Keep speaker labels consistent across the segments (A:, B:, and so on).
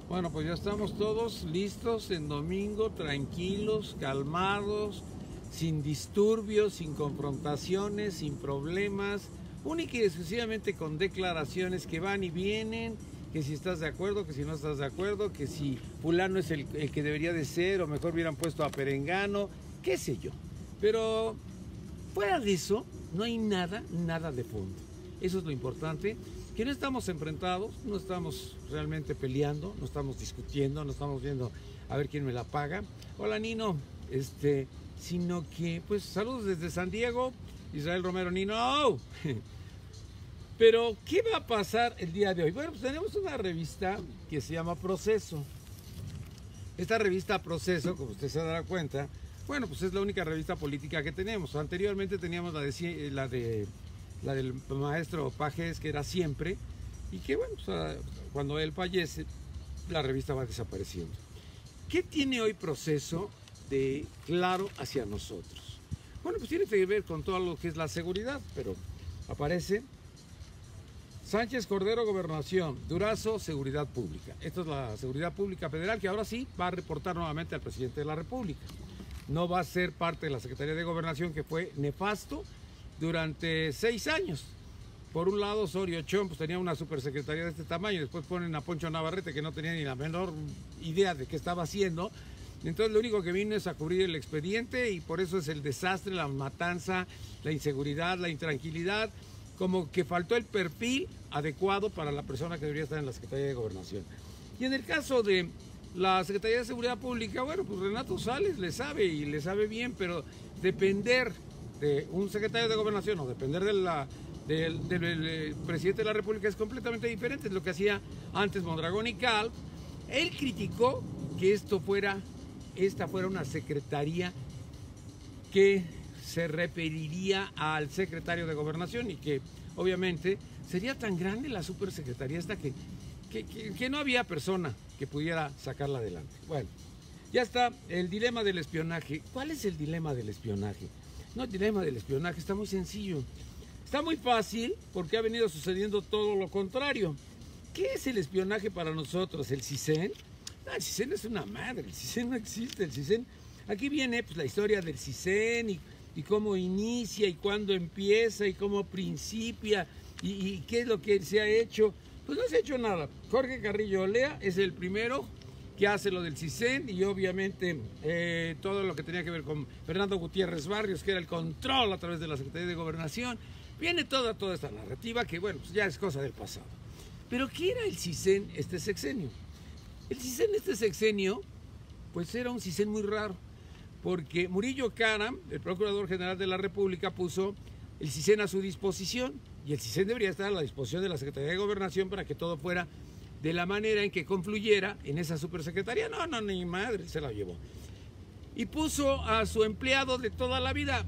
A: Bueno, pues ya estamos todos listos en domingo, tranquilos, calmados, sin disturbios, sin confrontaciones, sin problemas, única y exclusivamente con declaraciones que van y vienen, que si estás de acuerdo, que si no estás de acuerdo, que si fulano es el que debería de ser, o mejor hubieran puesto a Perengano, qué sé yo. Pero fuera de eso, no hay nada de fondo. Eso es lo importante, que no estamos enfrentados, no estamos realmente peleando, no estamos discutiendo, no estamos viendo a ver quién me la paga. Hola Nino, sino que, pues, saludos desde San Diego, Israel Romero, Nino. Pero, ¿qué va a pasar el día de hoy? Bueno, pues tenemos una revista que se llama Proceso. Esta revista Proceso, como usted se dará cuenta, bueno, pues es la única revista política que tenemos. Anteriormente teníamos la del maestro Pajes, que era Siempre, y que, bueno, pues, cuando él fallece, la revista va desapareciendo. ¿Qué tiene hoy Proceso de claro hacia nosotros? Bueno, pues tiene que ver con todo lo que es la seguridad, pero aparece Sánchez Cordero, Gobernación, Durazo, Seguridad Pública. Esto es la Seguridad Pública Federal, que ahora sí va a reportar nuevamente al presidente de la República. No va a ser parte de la Secretaría de Gobernación, que fue nefasto durante 6 años. Por un lado, Osorio Chong pues tenía una supersecretaría de este tamaño, después ponen a Poncho Navarrete, que no tenía ni la menor idea de qué estaba haciendo. Entonces lo único que vino es a cubrir el expediente, y por eso es el desastre, la matanza, la inseguridad, la intranquilidad. Como que faltó el perfil adecuado para la persona que debería estar en la Secretaría de Gobernación. Y en el caso de la Secretaría de Seguridad Pública, bueno, pues Renato Sales le sabe, y le sabe bien, pero depender de un secretario de Gobernación o depender del presidente de la República es completamente diferente. Es lo que hacía antes Mondragón y Cal. Él criticó que esta fuera una secretaría que se referiría al secretario de Gobernación, y que obviamente sería tan grande la supersecretaría esta que no había persona que pudiera sacarla adelante. Bueno, ya está el dilema del espionaje. ¿Cuál es el dilema del espionaje? No, el dilema del espionaje está muy sencillo. Está muy fácil, porque ha venido sucediendo todo lo contrario. ¿Qué es el espionaje para nosotros? ¿El CISEN? No, el CISEN es una madre, el CISEN no existe. El CISEN, aquí viene pues la historia del CISEN y cómo inicia, y cuándo empieza, y cómo principia, y qué es lo que se ha hecho. Pues no se ha hecho nada. Jorge Carrillo Olea es el primero que hace lo del CISEN, y obviamente todo lo que tenía que ver con Fernando Gutiérrez Barrios, que era el control a través de la Secretaría de Gobernación. Viene toda esta narrativa que, bueno, pues ya es cosa del pasado. Pero ¿qué era el CISEN este sexenio? El CISEN este sexenio, pues era un CISEN muy raro, porque Murillo Karam, el Procurador General de la República, puso el CISEN a su disposición, y el CISEN debería estar a la disposición de la Secretaría de Gobernación para que todo fuera de la manera en que confluyera en esa supersecretaría. No, ni madre, se la llevó. Y puso a su empleado de toda la vida,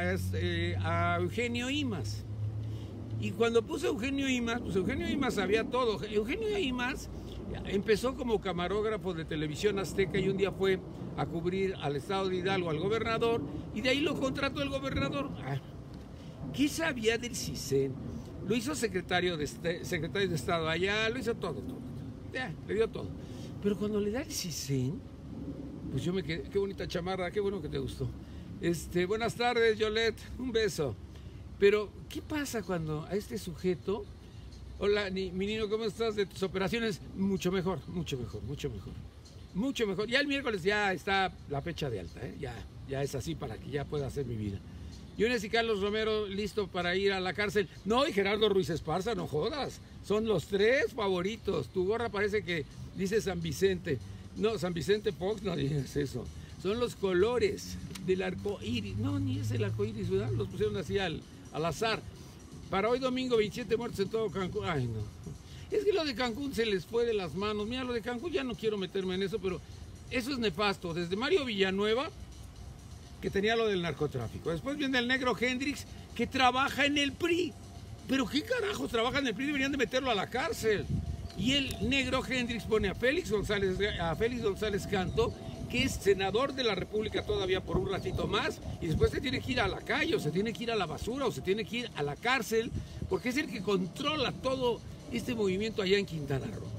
A: a Eugenio Imaz. Y cuando puso a Eugenio Imaz, pues Eugenio Imaz sabía todo. Eugenio Imaz empezó como camarógrafo de Televisión Azteca, y un día fue a cubrir al estado de Hidalgo al gobernador, y de ahí lo contrató el gobernador. ¿Qué sabía del CISEN? Lo hizo secretario de Estado allá, lo hizo todo. Ya, le dio todo. Pero cuando le da el CISEN, pues yo me quedé, qué bonita chamarra, qué bueno que te gustó. Buenas tardes, Yolette, un beso. Pero, ¿qué pasa cuando a este sujeto... Hola, mi niño, ¿cómo estás de tus operaciones? Mucho mejor. Ya el miércoles ya está la fecha de alta, ¿eh? Ya es así para que ya pueda hacer mi vida. Yunes y Carlos Romero, listo para ir a la cárcel. No, y Gerardo Ruiz Esparza, no jodas. Son los 3 favoritos. Tu gorra parece que dice San Vicente. No, San Vicente Fox, no digas eso. Son los colores del arco iris. No, ni es el arco iris, ¿verdad? Los pusieron así al azar. Para hoy domingo, 27 muertos en todo Cancún. Ay, no. Es que lo de Cancún se les fue de las manos. Mira, lo de Cancún ya no quiero meterme en eso, pero eso es nefasto. Desde Mario Villanueva, que tenía lo del narcotráfico. Después viene el negro Hendrix, que trabaja en el PRI. Pero ¿qué carajos trabaja en el PRI? Deberían de meterlo a la cárcel. Y el negro Hendrix pone a Félix González Canto, que es senador de la República todavía por un ratito más, y después se tiene que ir a la calle, o se tiene que ir a la basura, o se tiene que ir a la cárcel, porque es el que controla todo este movimiento allá en Quintana Roo.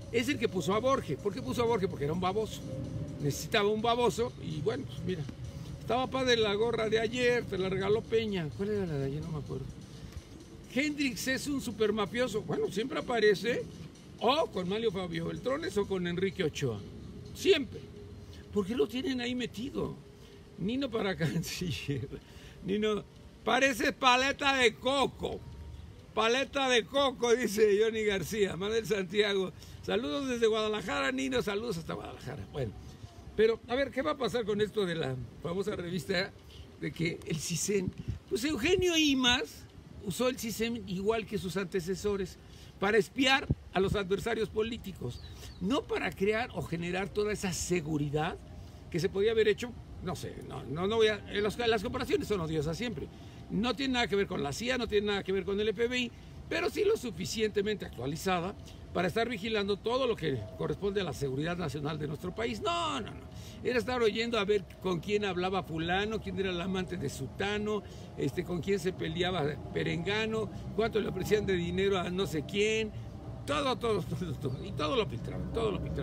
A: es el que puso a Borges. ¿Por qué puso a Borges? Porque era un baboso. Necesitaba un baboso y bueno, pues mira, estaba padre la gorra de ayer, te la regaló Peña. ¿Cuál era la de ayer? No me acuerdo. Hendrix es un super mafioso. Bueno, siempre aparece o con Mario Fabio Beltrones o con Enrique Ochoa. Siempre. ¿Por qué lo tienen ahí metido? Nino para canciller. Nino, parece paleta de coco. Paleta de coco, dice Johnny García. Manuel Santiago. Saludos desde Guadalajara, Nino. Saludos hasta Guadalajara. Bueno, pero a ver, ¿qué va a pasar con esto de la famosa revista de que el CISEN? Pues Eugenio Imas usó el CISEN igual que sus antecesores para espiar a los adversarios políticos, no para crear o generar toda esa seguridad que se podía haber hecho. No sé, no voy a... Las comparaciones son odiosas siempre. No tiene nada que ver con la CIA, no tiene nada que ver con el FBI, pero sí lo suficientemente actualizada para estar vigilando todo lo que corresponde a la seguridad nacional de nuestro país. No. Era estar oyendo a ver con quién hablaba fulano, quién era el amante de sutano, con quién se peleaba perengano, cuánto le ofrecían de dinero a no sé quién. Todo. Y todo lo filtraban.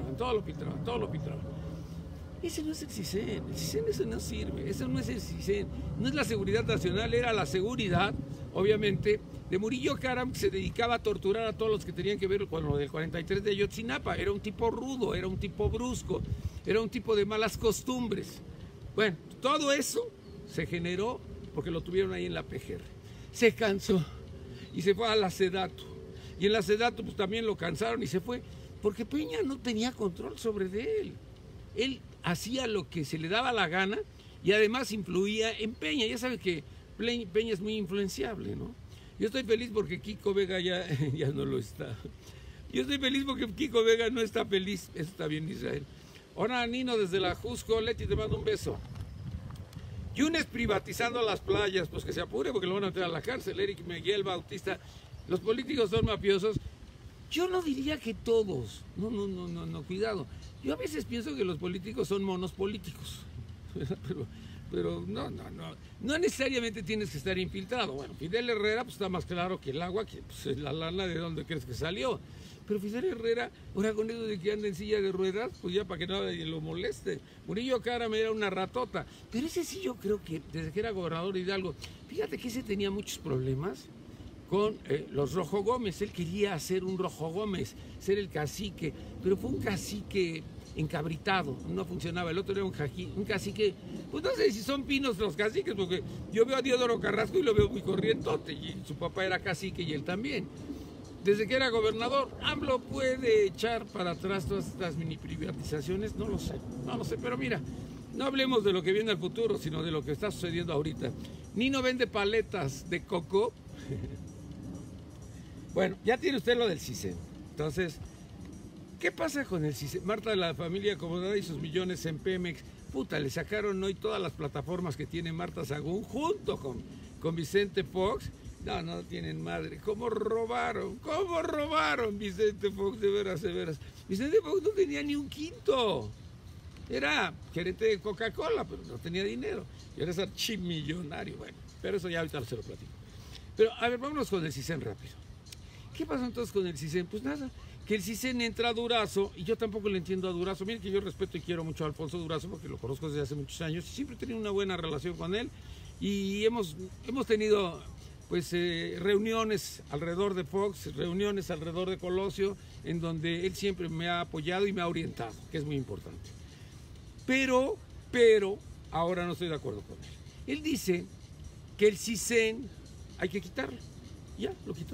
A: Ese no es el CISEN. El CISEN eso no sirve. Eso no es el CISEN. No es la seguridad nacional, era la seguridad, obviamente, de Murillo Karam, que se dedicaba a torturar a todos los que tenían que ver con lo del 43 de Ayotzinapa. Era un tipo rudo, era un tipo brusco, era un tipo de malas costumbres. Bueno, todo eso se generó porque lo tuvieron ahí en la PGR. Se cansó y se fue a la Sedatu. Y en la Sedatu pues también lo cansaron y se fue, porque Peña no tenía control sobre él. Él hacía lo que se le daba la gana y además influía en Peña. Ya sabe que Peña es muy influenciable, ¿no? Yo estoy feliz porque Kiko Vega ya no lo está. Yo estoy feliz porque Kiko Vega no está feliz. Eso está bien, Israel. Hola, Nino, desde la Jusco. Leti, te mando un beso. Yunes privatizando las playas, pues que se apure porque lo van a meter a la cárcel. Eric Miguel Bautista. Los políticos son mafiosos. Yo no diría que todos. No, cuidado. Yo a veces pienso que los políticos son monos políticos. Pero no necesariamente tienes que estar infiltrado. Bueno, Fidel Herrera pues está más claro que el agua, que pues, la lana de dónde crees que salió. Pero Fidel Herrera, ahora con eso de que anda en silla de ruedas, pues ya para que nadie lo moleste. Murillo Karam era una ratota. Pero ese sí yo creo que desde que era gobernador de Hidalgo, fíjate que ese tenía muchos problemas con los Rojo Gómez. Él quería hacer un Rojo Gómez, ser el cacique, pero fue un cacique encabritado, no funcionaba. El otro era un cacique, pues no sé si son pinos los caciques, porque yo veo a Diodoro Carrasco y lo veo muy corrientote, y su papá era cacique y él también. Desde que era gobernador, AMLO puede echar para atrás todas estas mini privatizaciones, no lo sé, pero mira, no hablemos de lo que viene al futuro, sino de lo que está sucediendo ahorita. Nino vende paletas de coco. Bueno, ya tiene usted lo del CISEN. Entonces, ¿qué pasa con el CISEN? Marta de la familia acomodada y sus millones en Pemex. Puta, le sacaron hoy todas las plataformas que tiene Marta Sagún junto con Vicente Fox. No tienen madre. ¿Cómo robaron Vicente Fox? De veras. Vicente Fox no tenía ni un quinto. Era gerente de Coca-Cola, pero no tenía dinero. Y ahora es archimillonario. Bueno, pero eso ya ahorita se lo platico. Pero, a ver, vámonos con el CISEN rápido. ¿Qué pasó entonces con el CISEN? Pues nada, que el CISEN entra a Durazo, y yo tampoco le entiendo a Durazo. Miren que yo respeto y quiero mucho a Alfonso Durazo, porque lo conozco desde hace muchos años, y siempre he tenido una buena relación con él, y hemos tenido, pues, reuniones alrededor de Fox, reuniones alrededor de Colosio, en donde él siempre me ha apoyado y me ha orientado, que es muy importante. Pero, ahora no estoy de acuerdo con él. Él dice que el CISEN hay que quitarlo. Ya, lo quitó.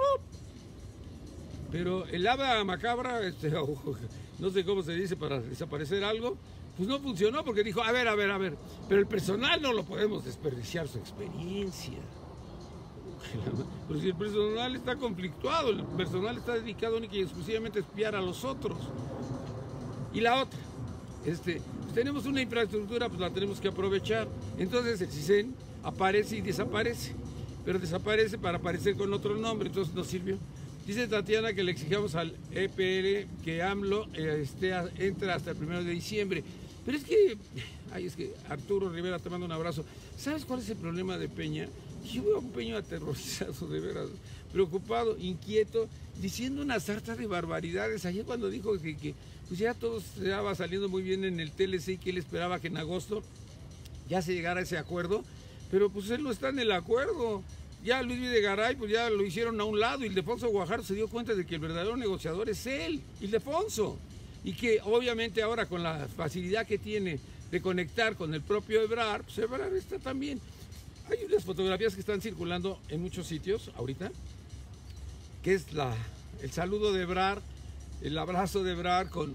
A: Pero el hada macabra, no sé cómo se dice para desaparecer algo, pues no funcionó porque dijo, a ver, pero el personal no lo podemos desperdiciar su experiencia. Pero si el personal está conflictuado, el personal está dedicado única y exclusivamente a espiar a los otros. Y la otra, pues tenemos una infraestructura, pues la tenemos que aprovechar. Entonces el CISEN aparece y desaparece, pero desaparece para aparecer con otro nombre, entonces no sirvió. Dice Tatiana que le exigamos al EPL que AMLO entra hasta el 1 de diciembre. Pero es que Arturo Rivera, te mando un abrazo. ¿Sabes cuál es el problema de Peña? Yo veo a un Peña aterrorizado, de veras. preocupado, inquieto, diciendo una sarta de barbaridades. Ayer cuando dijo que pues ya todo estaba saliendo muy bien en el TLC y que él esperaba que en agosto ya se llegara a ese acuerdo, pero pues él no está en el acuerdo. Ya Luis Videgaray pues ya lo hicieron a un lado, y Ildefonso Guajardo se dio cuenta de que el verdadero negociador es él, Ildefonso, y que obviamente ahora con la facilidad que tiene de conectar con el propio Ebrard, pues Ebrard está también. Hay unas fotografías que están circulando en muchos sitios ahorita, que es el saludo de Ebrard, el abrazo de Ebrard con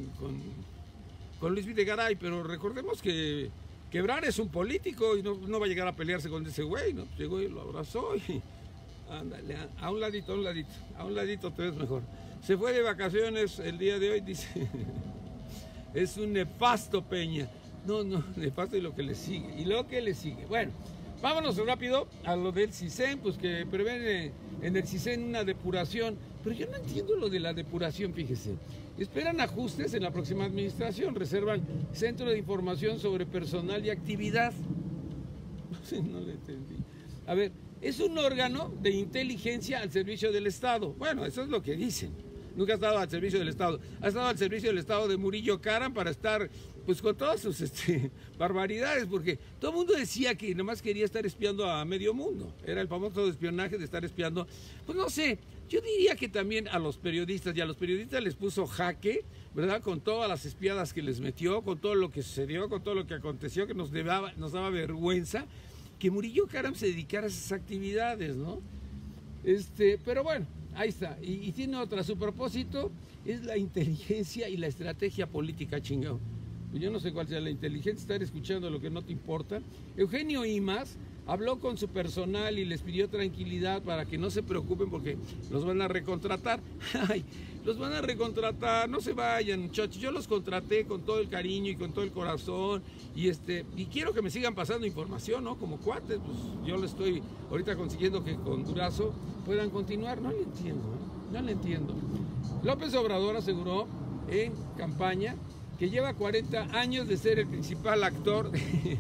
A: Luis Videgaray, pero recordemos que Ebrard es un político y no va a llegar a pelearse con ese güey, ¿no? Llegó y lo abrazó y ándale, a un ladito te ves mejor. Se fue de vacaciones el día de hoy, dice, es un nefasto Peña. No, nefasto y lo que le sigue, Bueno, vámonos rápido a lo del CISEN, pues que prevén en el CISEN una depuración, pero yo no entiendo lo de la depuración, fíjese. Esperan ajustes en la próxima administración, reservan Centro de Información sobre Personal y Actividad. No le entendí. A ver, es un órgano de inteligencia al servicio del Estado. Bueno, eso es lo que dicen. Nunca ha estado al servicio del Estado. Ha estado al servicio del Estado de Murillo Karam para estar pues con todas sus barbaridades, porque todo el mundo decía que nomás quería estar espiando a medio mundo. Era el famoso espionaje de estar espiando. Pues no sé, yo diría que también a los periodistas, y a los periodistas les puso jaque, ¿verdad? Con todas las espiadas que les metió, con todo lo que sucedió, con todo lo que aconteció, que nos daba vergüenza que Murillo Karam se dedicara a esas actividades, ¿no? Pero bueno, ahí está. Y tiene otra, su propósito es la inteligencia y la estrategia política, chingado. Yo no sé cuál sea la inteligencia, estar escuchando lo que no te importa. Eugenio Imaz habló con su personal y les pidió tranquilidad para que no se preocupen porque los van a recontratar. Ay, los van a recontratar, no se vayan, muchachos. Yo los contraté con todo el cariño y con todo el corazón y quiero que me sigan pasando información, ¿no? Como cuates, pues yo le estoy ahorita consiguiendo que con Durazo puedan continuar. No le entiendo. López Obrador aseguró en campaña que lleva 40 años de ser el principal actor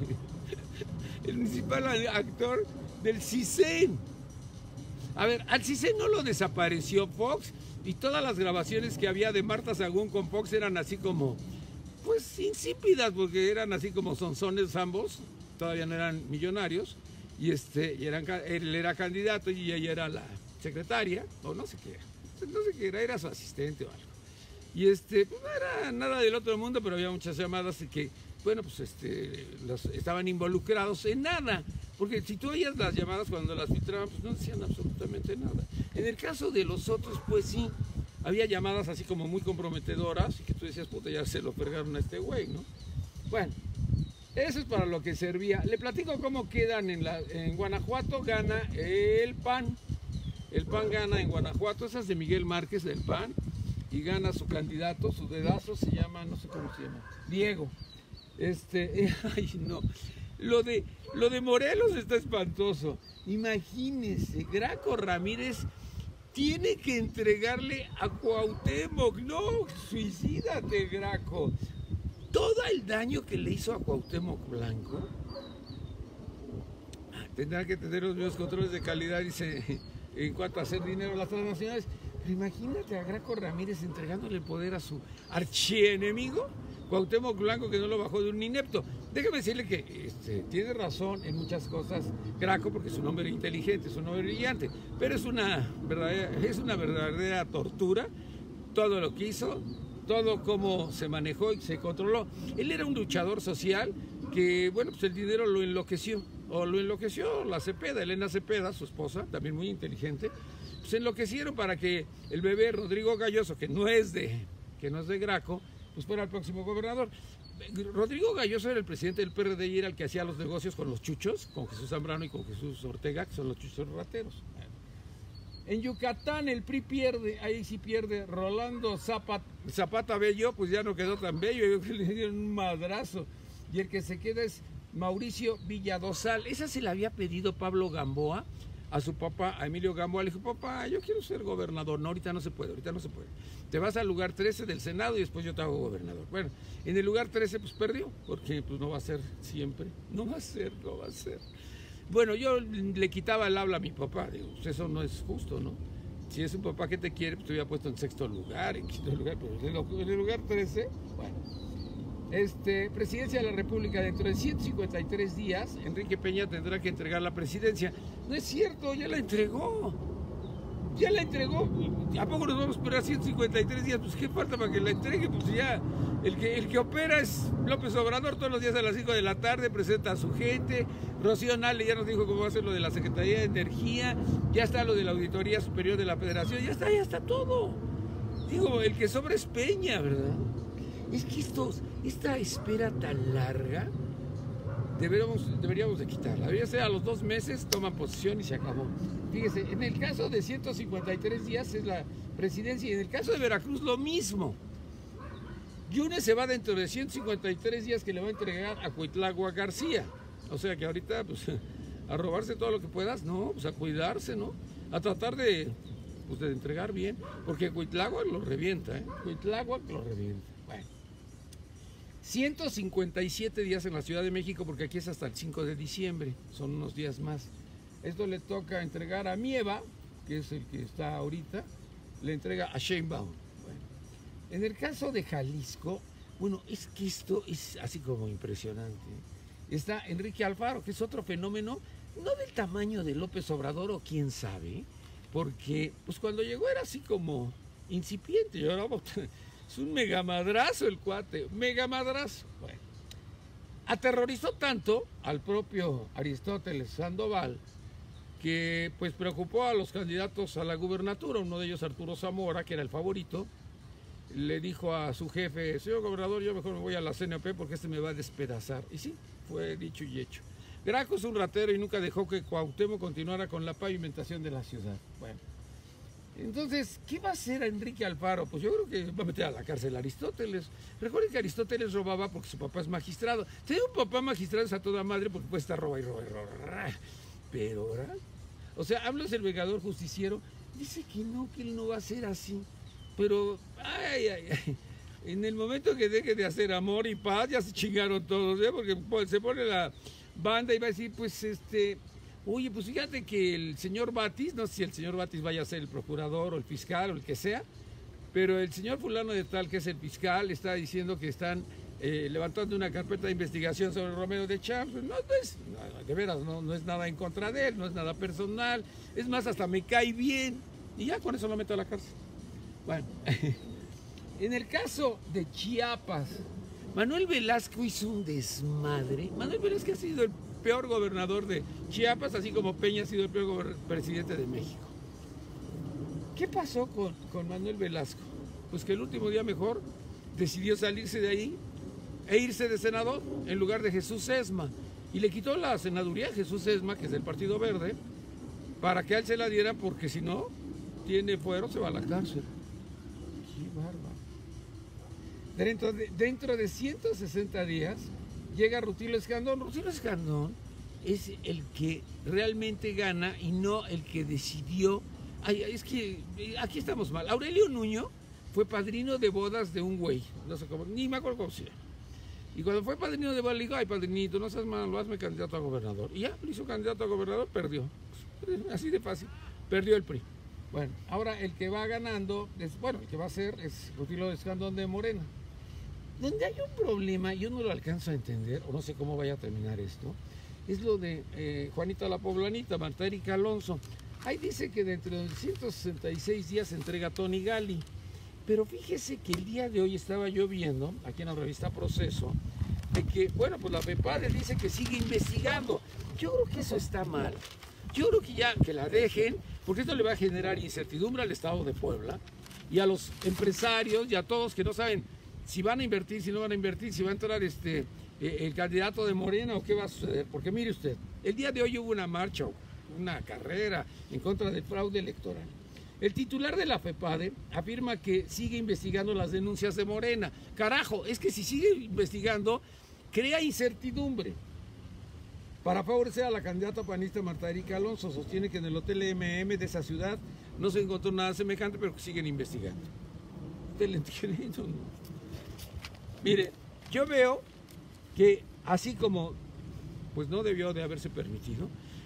A: del CISEN. A ver, al CISEN no lo desapareció Fox, y todas las grabaciones que había de Marta Sagún con Fox eran así como, pues insípidas, porque eran así como sonzones ambos, todavía no eran millonarios, y él era candidato y ella era la secretaria, o no sé qué era su asistente o algo. Y pues no era nada del otro mundo, pero había muchas llamadas y que, bueno, pues estaban involucrados en nada. Porque si tú oías las llamadas cuando las filtraban, pues no decían absolutamente nada. En el caso de los otros, pues sí, había llamadas así como muy comprometedoras y que tú decías, puta, ya se lo fregaron a este güey, ¿no? Bueno, eso es para lo que servía. Le platico cómo quedan en Guanajuato. Gana el PAN. El PAN gana en Guanajuato. Esa es de Miguel Márquez del PAN. Y gana su candidato, su dedazo se llama, no sé cómo se llama, Diego. Ay no, lo de Morelos está espantoso. Imagínense, Graco Ramírez tiene que entregarle a Cuauhtémoc. No, suicídate, Graco. Todo el daño que le hizo a Cuauhtémoc Blanco tendrá que tener los mismos controles de calidad, dice, en cuanto a hacer dinero a las transnacionales. Pero imagínate a Graco Ramírez entregándole el poder a su archienemigo, Cuauhtémoc Blanco, que no lo bajó de un inepto. Déjame decirle que tiene razón en muchas cosas Graco, porque es un hombre inteligente, es un hombre brillante, pero es una verdadera tortura todo lo que hizo, todo cómo se manejó y se controló. Él era un luchador social que, bueno, pues el dinero lo enloqueció la Cepeda, Elena Cepeda, su esposa, también muy inteligente. Se enloquecieron para que el bebé Rodrigo Galloso, que no es de Graco, pues fuera el próximo gobernador. Rodrigo Galloso era el presidente del PRD y era el que hacía los negocios con los chuchos, con Jesús Zambrano y con Jesús Ortega, que son los chuchos rateros. En Yucatán el PRI pierde, ahí sí pierde Rolando Zapata Bello, pues ya no quedó tan bello, yo creo que le dieron un madrazo. Y el que se queda es Mauricio Villadosal. Esa se la había pedido Pablo Gamboa a su papá, a Emilio Gamboa. Le dijo, papá, yo quiero ser gobernador. No, ahorita no se puede. Te vas al lugar 13 del Senado y después yo te hago gobernador. Bueno, en el lugar 13 pues perdió, porque pues no va a ser siempre. No va a ser. Bueno, yo le quitaba el habla a mi papá, digo, pues eso no es justo, ¿no? Si es un papá que te quiere, pues te hubiera puesto en sexto lugar, en quinto lugar, pero en el lugar 13, bueno. Presidencia de la República, dentro de 153 días, Enrique Peña tendrá que entregar la presidencia. No es cierto, ya la entregó. Ya la entregó. ¿A poco nos vamos a esperar 153 días? Pues qué falta para que la entregue. Pues ya, el que opera es López Obrador, todos los días a las 5 de la tarde, presenta a su gente. Rocío Nale ya nos dijo cómo va a ser lo de la Secretaría de Energía. Ya está lo de la Auditoría Superior de la Federación. Ya está todo. Digo, el que sobra es Peña, ¿verdad? Es que esta espera tan larga deberíamos de quitarla. Debería ser a los 2 meses, toman posesión y se acabó. Fíjese, en el caso de 153 días es la presidencia y en el caso de Veracruz lo mismo. Yunes se va dentro de 153 días que le va a entregar a Cuitlagua García. O sea que ahorita, pues, a robarse todo lo que puedas, no, pues a cuidarse, ¿no? A tratar de entregar bien, porque Cuitlagua lo revienta, ¿eh? Cuitlagua lo revienta. Bueno. 157 días en la Ciudad de México, porque aquí es hasta el 5 de diciembre, son unos días más. Esto le toca entregar a Mieva, que es el que está ahorita, le entrega a Sheinbaum. Bueno, en el caso de Jalisco, bueno, es que esto es así como impresionante. Está Enrique Alfaro, que es otro fenómeno, no del tamaño de López Obrador o quién sabe, porque pues cuando llegó era así como incipiente, y ahora es un megamadrazo el cuate, megamadrazo. Bueno, aterrorizó tanto al propio Aristóteles Sandoval que pues preocupó a los candidatos a la gubernatura, uno de ellos Arturo Zamora, que era el favorito, le dijo a su jefe, señor gobernador, yo mejor me voy a la CNP porque este me va a despedazar. Y sí, fue dicho y hecho. Graco es un ratero y nunca dejó que Cuauhtémoc continuara con la pavimentación de la ciudad. Bueno, entonces, ¿qué va a hacer a Enrique Alfaro? Pues yo creo que va a meter a la cárcel a Aristóteles. Recuerden que Aristóteles robaba porque su papá es magistrado. Tener un papá magistrado es a toda madre porque puede estar roba y roba y roba. Pero ahora, o sea, hablas del vengador justiciero, dice que él no va a ser así. Pero, en el momento que deje de hacer amor y paz, ya se chingaron todos, ¿eh? Porque pues, se pone la banda y va a decir, pues, oye, pues fíjate que el señor Batis, no sé si el señor Batis vaya a ser el procurador o el fiscal o el que sea, pero el señor fulano de tal, que es el fiscal, está diciendo que están levantando una carpeta de investigación sobre Romero de Champs. No es, de veras, no es nada en contra de él, no es nada personal, es más, hasta me cae bien, y ya con eso lo meto a la cárcel. Bueno, en el caso de Chiapas, Manuel Velasco hizo un desmadre. Manuel Velasco ha sido el peor gobernador de Chiapas, así como Peña ha sido el peor presidente de México. ¿Qué pasó con Manuel Velasco? Pues que el último día mejor decidió salirse de ahí e irse de senador en lugar de Jesús Sesma. Y le quitó la senaduría a Jesús Sesma, que es del Partido Verde, para que a él se la diera, porque si no tiene fuero, se va a la cárcel. ¡Qué bárbaro! Dentro de 160 días llega Rutilio Escandón. Rutilio Escandón es el que realmente gana y no el que decidió. Ay, es que aquí estamos mal. Aurelio Nuño fue padrino de bodas de un güey, no sé cómo, ni me acuerdo cómo se llama. Y cuando fue padrino de bodas, le digo, ay, padrinito, no seas malo, hazme candidato a gobernador. Y ya, lo hizo candidato a gobernador, perdió. Así de fácil, perdió el PRI. Bueno, ahora el que va ganando, el que va a ser es Rutilio Escandón de Morena. Donde hay un problema, yo no lo alcanzo a entender, o no sé cómo vaya a terminar esto, es lo de Juanita la Poblanita, Marta Erika Alonso. Ahí dice que dentro de 166 días se entrega Tony Gali. Pero fíjese que el día de hoy estaba yo viendo, aquí en la revista Proceso, de que, bueno, pues la FEPADE dice que sigue investigando. Yo creo que eso está mal. Yo creo que ya que la dejen, porque esto le va a generar incertidumbre al Estado de Puebla y a los empresarios y a todos que no saben si van a invertir, si no van a invertir, si va a entrar el candidato de Morena o qué va a suceder. Porque mire usted, el día de hoy hubo una marcha, una carrera en contra del fraude electoral. El titular de la FEPADE afirma que sigue investigando las denuncias de Morena. Carajo, es que si sigue investigando, crea incertidumbre. Para favorecer a la candidata panista Marta Erika Alonso, sostiene que en el Hotel MM de esa ciudad no se encontró nada semejante, pero que siguen investigando. ¿Usted le entiende? No. Mire, yo veo que así como pues no debió de haberse permitido,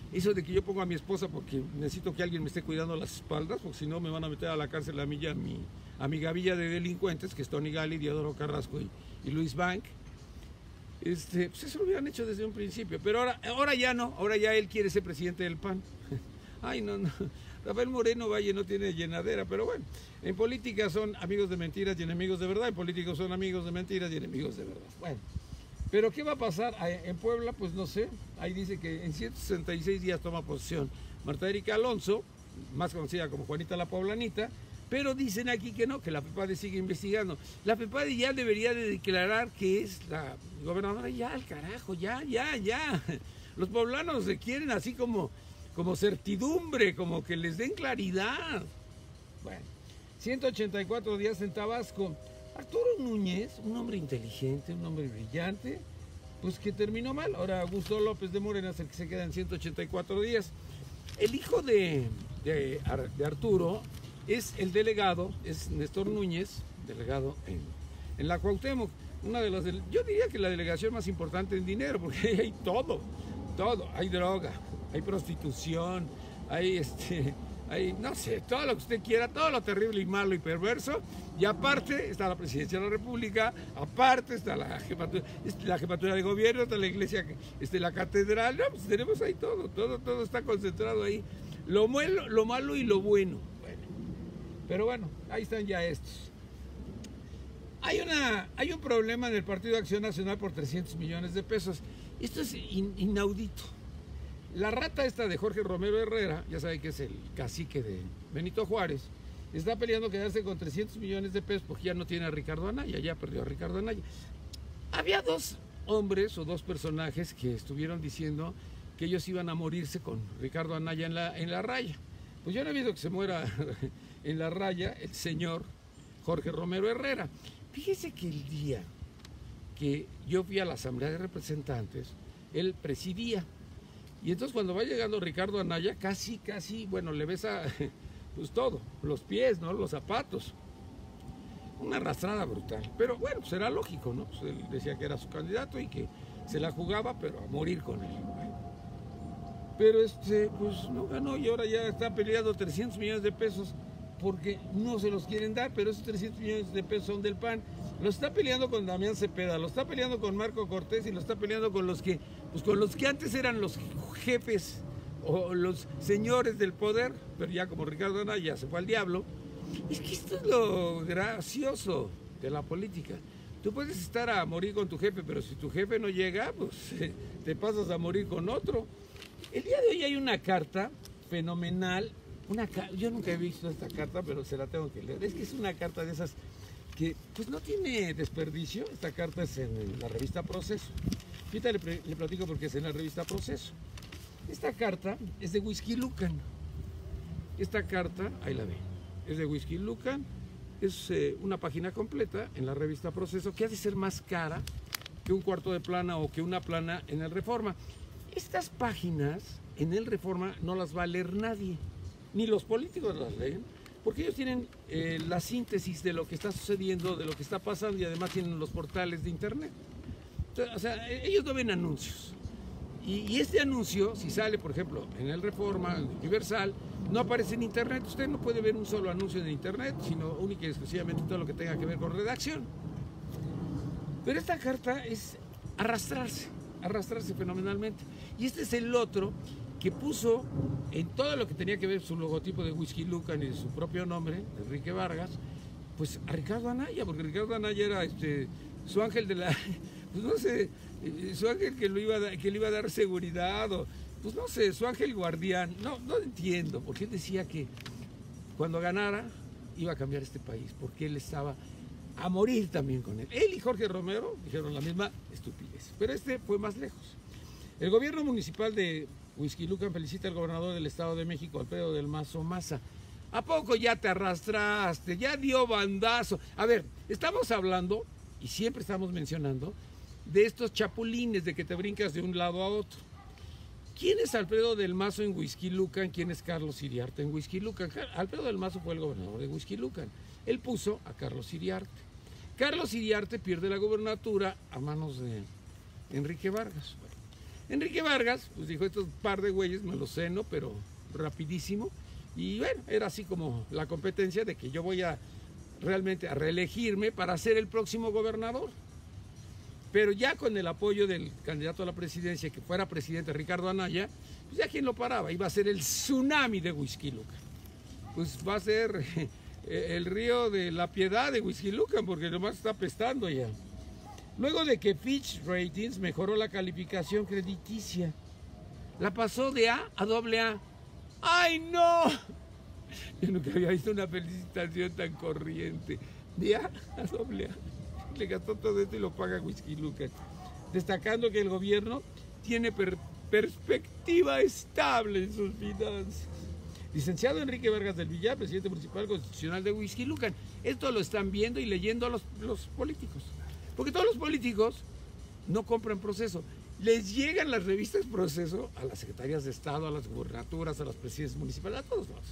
A: Eso de que yo pongo a mi esposa porque necesito que alguien me esté cuidando las espaldas, porque si no me van a meter a la cárcel a mí y a mi gavilla de delincuentes, que es Tony Gali, Diodoro Carrasco y Luis Bank. Pues eso lo hubieran hecho desde un principio, pero ahora ya no, ahora ya él quiere ser presidente del PAN. Ay, no, Rafael Moreno Valle no tiene llenadera, pero bueno, en política son amigos de mentiras y enemigos de verdad, en políticos son amigos de mentiras y enemigos de verdad. Bueno, pero ¿qué va a pasar en Puebla? Pues no sé, ahí dice que en 166 días toma posesión Marta Erika Alonso, más conocida como Juanita la Poblanita, pero dicen aquí que no, que la FEPADE sigue investigando. La FEPADE ya debería de declarar que es la gobernadora, ya al carajo, ya. Los poblanos se quieren así como certidumbre, como que les den claridad. Bueno, 184 días en Tabasco. Arturo Núñez, un hombre inteligente, un hombre brillante, pues que terminó mal. Ahora Augusto López de Morena es el que se queda en 184 días. El hijo de Arturo es el delegado, es Néstor Núñez, delegado en la Cuauhtémoc. Yo diría que la delegación más importante en dinero, porque hay todo. Hay droga, hay prostitución, hay no sé, todo lo que usted quiera, todo lo terrible y malo y perverso. Y aparte está la presidencia de la República, aparte está la jefatura de gobierno, está la iglesia, la catedral. No, pues tenemos ahí todo está concentrado ahí. Lo malo y lo bueno. Pero bueno, ahí están ya estos. Hay un problema en el Partido de Acción Nacional por 300 millones de pesos. Esto es inaudito. La rata esta de Jorge Romero Herrera, ya sabe que es el cacique de Benito Juárez, está peleando quedarse con 300 millones de pesos porque ya no tiene a Ricardo Anaya, ya perdió a Ricardo Anaya. Había dos hombres o dos personajes que estuvieron diciendo que ellos iban a morirse con Ricardo Anaya en la raya. Pues yo no he visto que se muera en la raya el señor Jorge Romero Herrera. Fíjese que el día que yo fui a la Asamblea de Representantes, él presidía. Y entonces cuando va llegando Ricardo Anaya, casi, bueno, le besa pues todo, los pies, ¿no? Los zapatos. Una arrastrada brutal. Pero bueno, pues era lógico, ¿no? Pues él decía que era su candidato y que se la jugaba, pero a morir con él. Pero pues no ganó y ahora ya está peleando 300 millones de pesos porque no se los quieren dar, pero esos 300 millones de pesos son del PAN. Lo está peleando con Damián Cepeda, lo está peleando con Marco Cortés y lo está peleando con los que antes eran los jefes o los señores del poder, pero ya como Ricardo Anaya se fue al diablo. Es que esto es lo gracioso de la política. Tú puedes estar a morir con tu jefe, pero si tu jefe no llega, pues te pasas a morir con otro. El día de hoy hay una carta fenomenal. Yo nunca he visto esta carta, pero se la tengo que leer. Es que es una carta de esas que pues no tiene desperdicio. Esta carta es en la revista Proceso. Ahorita le platico porque es en la revista Proceso. Esta carta es de Whisky Lucan. Esta carta, ahí la ve, es de Whisky Lucan. Es una página completa en la revista Proceso que ha de ser más cara que un cuarto de plana o que una plana en el Reforma. Estas páginas en el Reforma no las va a leer nadie, ni los políticos las leen, porque ellos tienen la síntesis de lo que está sucediendo, de lo que está pasando y además tienen los portales de internet. Entonces, o sea, ellos no ven anuncios. Y este anuncio, si sale, por ejemplo, en el Reforma, en el Universal, no aparece en internet. Usted no puede ver un solo anuncio en internet, sino única y exclusivamente todo lo que tenga que ver con redacción. Pero esta carta es arrastrarse fenomenalmente. Y este es el otro que puso en todo lo que tenía que ver su logotipo de Whisky Lucan y de su propio nombre, Enrique Vargas, pues a Ricardo Anaya, porque Ricardo Anaya era su ángel de la, pues no sé, su ángel que le iba a dar seguridad, o pues no sé, su ángel guardián. No entiendo, porque él decía que cuando ganara iba a cambiar este país, porque él estaba a morir también con él. Él y Jorge Romero dijeron la misma estupidez, pero fue más lejos. El gobierno municipal de Whisky Lucan felicita al gobernador del Estado de México, Alfredo del Mazo Maza. ¿A poco ya te arrastraste? Ya dio bandazo. A ver, estamos hablando, y siempre estamos mencionando, de estos chapulines, de que te brincas de un lado a otro. ¿Quién es Alfredo del Mazo en Whisky Lucan? ¿Quién es Carlos Iriarte en Whisky Lucan? Alfredo del Mazo fue el gobernador de Whisky Lucan. Él puso a Carlos Iriarte. Carlos Iriarte pierde la gobernatura a manos de Enrique Vargas. Enrique Vargas, pues dijo, estos par de güeyes me los ceno, pero rapidísimo. Y bueno, era así como la competencia de que yo voy a realmente a reelegirme para ser el próximo gobernador. Pero ya con el apoyo del candidato a la presidencia, que fuera presidente Ricardo Anaya, pues ya quién lo paraba, iba a ser el tsunami de Huixquilucan. Pues va a ser el río de la piedad de Huixquilucan, porque nomás está apestando ya. Luego de que Fitch Ratings mejoró la calificación crediticia, la pasó de A a AA. ¡Ay, no! Yo nunca había visto una felicitación tan corriente. De A a AA. Le gastó todo esto y lo paga Huixquilucan. Destacando que el gobierno tiene perspectiva estable en sus finanzas. Licenciado Enrique Vargas del Villar, presidente municipal constitucional de Huixquilucan. Esto lo están viendo y leyendo los políticos. Porque todos los políticos no compran Proceso. Les llegan las revistas Proceso a las secretarías de Estado, a las gubernaturas, a las presidencias municipales, a todos lados.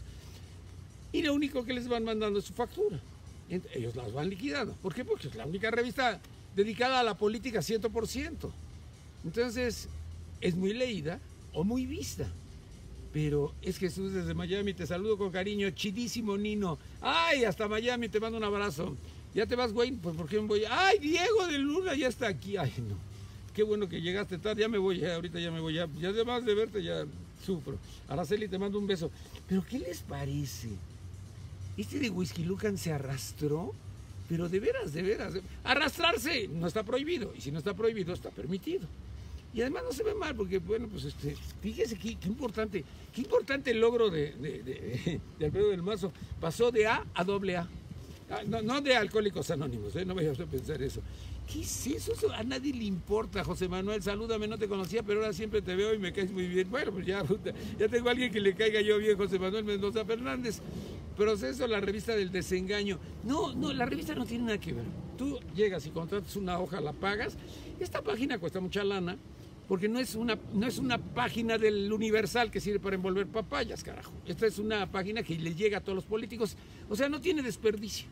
A: Y lo único que les van mandando es su factura. Ellos las van liquidando. ¿Por qué? Porque es la única revista dedicada a la política 100%. Entonces, es muy leída o muy vista. Pero es Jesús desde Miami, te saludo con cariño, chidísimo Nino. Ay, hasta Miami, te mando un abrazo. ¿Ya te vas, güey? Pues ¿por qué me voy? Ay, Diego de Luna ya está aquí. Ay, no. Qué bueno que llegaste tarde, ya me voy, ahorita ya me voy. Ya además de verte ya sufro. Araceli, te mando un beso. Pero ¿qué les parece? Este de Huixquilucan se arrastró, pero de veras, arrastrarse no está prohibido, y si no está prohibido, está permitido. Y además no se ve mal, porque bueno, pues fíjese qué importante logro de Alfredo del Mazo. Pasó de A a AA. No de Alcohólicos Anónimos, no vayas a pensar eso. ¿Qué es eso? A nadie le importa, José Manuel, salúdame, no te conocía, pero ahora siempre te veo y me caes muy bien. Bueno, pues ya tengo a alguien que le caiga yo bien, José Manuel Mendoza Fernández. Proceso, la revista del desengaño. No, la revista no tiene nada que ver. Tú llegas y contratas una hoja, la pagas. Esta página cuesta mucha lana, porque no es una página del Universal que sirve para envolver papayas, carajo. Esta es una página que le llega a todos los políticos. O sea, no tiene desperdicio.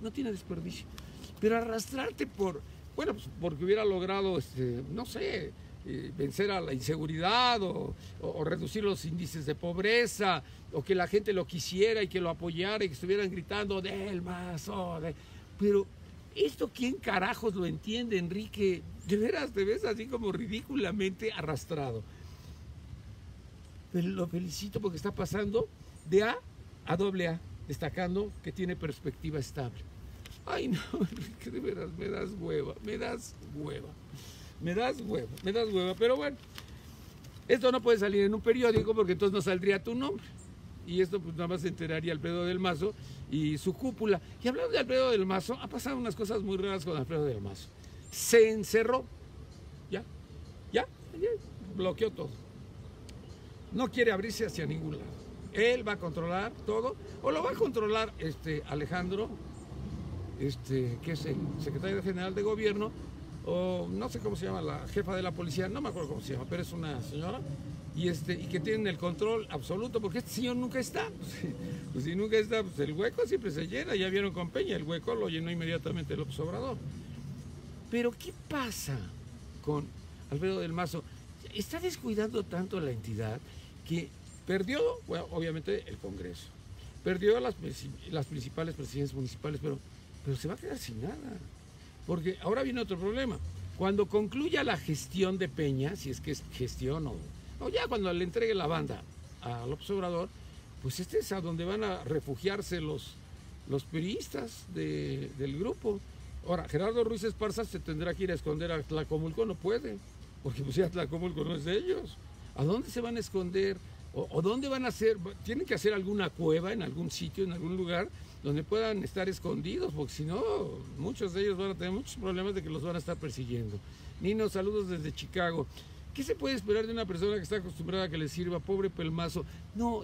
A: Pero arrastrarte pues porque hubiera logrado, no sé, vencer a la inseguridad o reducir los índices de pobreza, o que la gente lo quisiera y que lo apoyara y que estuvieran gritando del Mazo. Pero esto, ¿quién carajos lo entiende, Enrique? De veras, te ves así como ridículamente arrastrado. Pero lo felicito porque está pasando de A a AA, destacando que tiene perspectiva estable. Ay, no, Enrique, de veras, me das hueva. Pero bueno, esto no puede salir en un periódico porque entonces no saldría tu nombre. Y esto pues nada más se enteraría Alfredo del Mazo y su cúpula. Y hablando de Alfredo del Mazo, ha pasado unas cosas muy raras con Alfredo del Mazo. Se encerró, ya, bloqueó todo. No quiere abrirse hacia ningún lado. Él va a controlar todo, o lo va a controlar Alejandro, que es el secretario general de gobierno, o no sé cómo se llama, la jefa de la policía, no me acuerdo cómo se llama, pero es una señora, y que tienen el control absoluto, porque este señor nunca está. Pues si nunca está, pues el hueco siempre se llena. Ya vieron con Peña, el hueco lo llenó inmediatamente López Obrador. Pero ¿qué pasa con Alfredo del Mazo? Está descuidando tanto la entidad que perdió, bueno, obviamente el Congreso, perdió las principales presidencias municipales, pero se va a quedar sin nada. Porque ahora viene otro problema. Cuando concluya la gestión de Peña, si es que es gestión o ya cuando le entregue la banda a López Obrador, pues es a donde van a refugiarse los priistas del grupo. Ahora, Gerardo Ruiz Esparza se tendrá que ir a esconder a Tlacomulco, no puede, porque pues ya Tlacomulco no es de ellos. ¿A dónde se van a esconder? ¿O dónde van a hacer? Tienen que hacer alguna cueva en algún sitio, en algún lugar, donde puedan estar escondidos, porque si no, muchos de ellos van a tener muchos problemas de que los van a estar persiguiendo. Nino, saludos desde Chicago. ¿Qué se puede esperar de una persona que está acostumbrada a que le sirva? Pobre Pelmazo. No.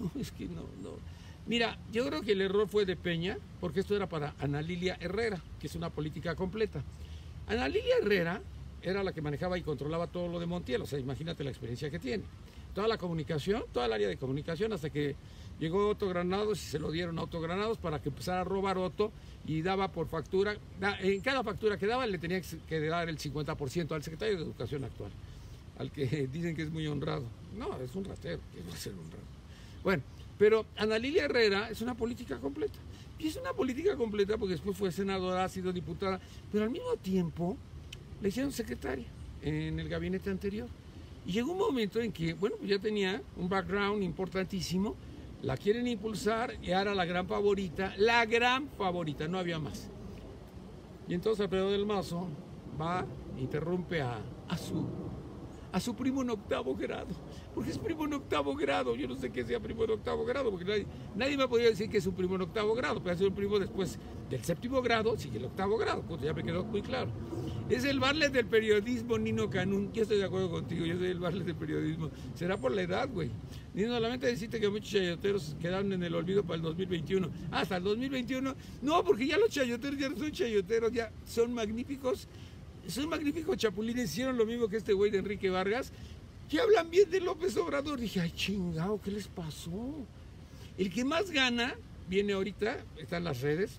A: Mira, yo creo que el error fue de Peña, porque esto era para Ana Lilia Herrera, que es una política completa. Ana Lilia Herrera era la que manejaba y controlaba todo lo de Montiel, o sea, imagínate la experiencia que tiene. Toda la comunicación, toda el área de comunicación, hasta que llegó Otto Granados y se lo dieron a Otto Granados para que empezara a robar Otto, y daba por factura, en cada factura que daba le tenía que dar el 50% al secretario de Educación actual. al que dicen que es muy honrado. No, es un ratero, que va a ser honrado. Bueno, pero Ana Lilia Herrera es una política completa. Y es una política completa porque después fue senadora, ha sido diputada, pero al mismo tiempo le hicieron secretaria en el gabinete anterior. Y llegó un momento en que, bueno, pues ya tenía un background importantísimo, la quieren impulsar y ahora la gran favorita, no había más. Y entonces Alfredo del Mazo va, interrumpe a su primo en octavo grado, porque es primo en octavo grado. Yo no sé qué sea primo en octavo grado, porque nadie me ha podido decir que es un primo en octavo grado, pero es un primo después del séptimo grado, sigue el octavo grado, pues ya me quedó muy claro. Es el Bartlett del periodismo, Nino Canún. Yo estoy de acuerdo contigo, yo soy el Bartlett del periodismo. Será por la edad, güey. Nino, solamente decirte que muchos chayoteros quedaron en el olvido para el 2021. Hasta el 2021, no, porque ya los chayoteros ya no son chayoteros, ya son magníficos. Son magníficos chapulines, hicieron lo mismo que este güey de Enrique Vargas, que hablan bien de López Obrador. Dije, ay, chingado, ¿qué les pasó? El que más gana, viene ahorita, está en las redes,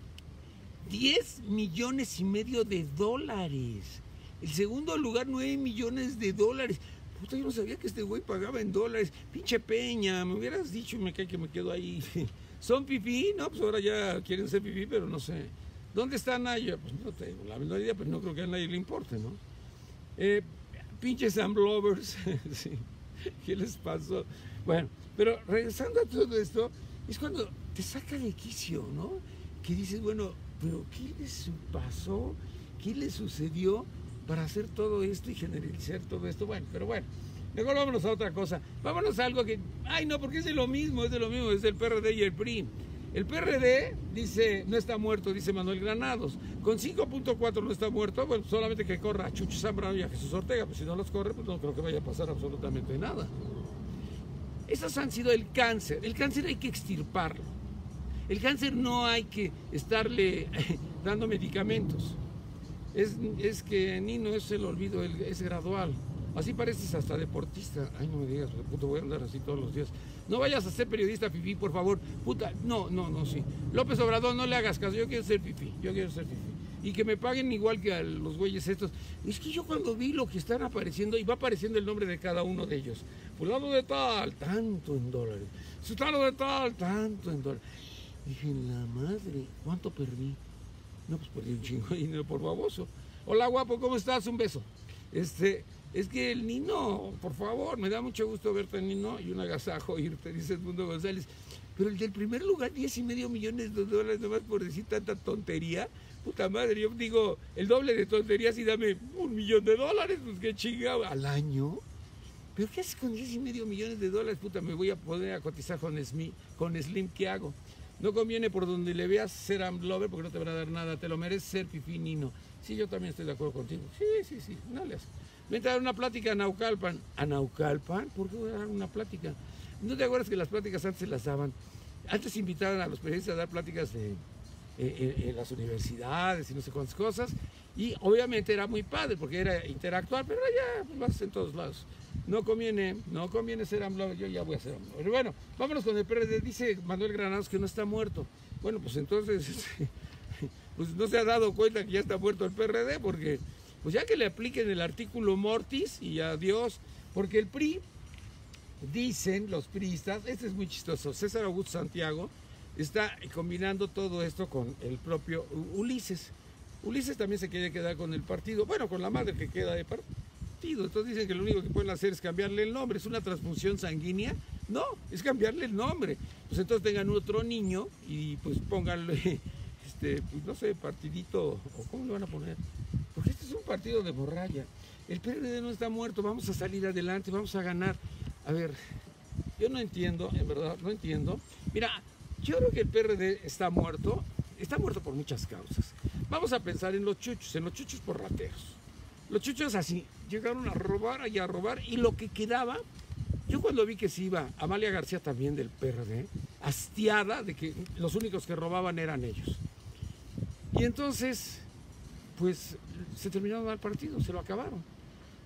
A: 10,5 millones de dólares. El segundo lugar, 9 millones de dólares. Puta, yo no sabía que este güey pagaba en dólares. Pinche Peña, me hubieras dicho, me cae que me quedo ahí. ¿Son fifí? No, pues ahora ya quieren ser fifí, pero no sé. ¿Dónde está Naya? Pues no tengo la menor idea, pero no creo que a nadie le importe, ¿no? Pinches Sam Lovers, sí. ¿Qué les pasó? Bueno, pero regresando a todo esto, es cuando te saca de quicio, ¿no? Que dices, bueno, pero ¿qué les pasó? ¿Qué les sucedió para hacer todo esto y generalizar todo esto? Bueno, pero bueno, mejor vámonos a otra cosa. Vámonos a algo que, ay no, porque es de lo mismo, es el PRD y el PRI. El PRD dice, no está muerto, dice Manuel Granados. Con 5.4 no está muerto, bueno, solamente que corra a Chucho Zambrano y a Jesús Ortega, pues si no los corre, pues no creo que vaya a pasar absolutamente nada. Esos han sido el cáncer. El cáncer hay que extirparlo. El cáncer no hay que estarle dando medicamentos. Es que Nino es el olvido, es gradual. Así pareces hasta deportista. Ay, no me digas, puto, voy a andar así todos los días. No vayas a ser periodista fifí, por favor. Puta, no, sí. López Obrador, no le hagas caso. Yo quiero ser fifí. Y que me paguen igual que a los güeyes estos. Es que yo cuando vi lo que están apareciendo, y va apareciendo el nombre de cada uno de ellos. Fulano de tal, tanto en dólares. Sultano de tal, tanto en dólares. Dije, la madre, ¿cuánto perdí? No, pues perdí un chingo de dinero por baboso. Hola, guapo, ¿cómo estás? Un beso. Es que el Nino, por favor, me da mucho gusto verte, Nino, y un agasajo irte, dice Edmundo González. Pero el del primer lugar, 10,5 millones de dólares, nomás por decir tanta tontería. Puta madre, yo digo, el doble de tonterías y dame $1 millón, pues qué chingado. ¿Al año? ¿Pero qué haces con 10,5 millones de dólares? Puta, me voy a poner a cotizar con Slim, ¿qué hago? No conviene por donde le veas ser Amlover porque no te van a dar nada, te lo mereces ser fifí, Nino. Sí, yo también estoy de acuerdo contigo. Sí, no le haces. Vente a dar una plática a Naucalpan. ¿A Naucalpan? ¿Por qué voy a dar una plática? ¿No te acuerdas que las pláticas antes se las daban? Antes invitaban a los periodistas a dar pláticas en las universidades y no sé cuántas cosas. Y obviamente era muy padre porque era interactuar, pero ya pues, lo haces en todos lados. No conviene ser AMLO, yo ya voy a ser AMLO. Pero bueno, vámonos con el PRD. Dice Manuel Granados que no está muerto. Bueno, pues entonces, pues no se ha dado cuenta que ya está muerto el PRD, porque pues ya que le apliquen el artículo mortis y adiós, porque el PRI, dicen los priistas, este es muy chistoso, César Augusto Santiago está combinando todo esto con el propio Ulises. Ulises también se quiere quedar con el partido, bueno, con la madre que queda de partido. Entonces dicen que lo único que pueden hacer es cambiarle el nombre. ¿Es una transfusión sanguínea? No, es cambiarle el nombre. Pues entonces tengan otro niño y pues pónganle, pues no sé, partidito, o cómo le van a poner. Porque este es un partido de morralla. El PRD no está muerto, vamos a salir adelante, vamos a ganar. A ver, yo no entiendo, en verdad, no entiendo. Mira, yo creo que el PRD está muerto por muchas causas. Vamos a pensar en los chuchos por rateros. Los chuchos así, llegaron a robar y lo que quedaba, yo cuando vi que se iba Amalia García también del PRD, hastiada de que los únicos que robaban eran ellos. Y entonces, pues se terminaron el partido, se lo acabaron.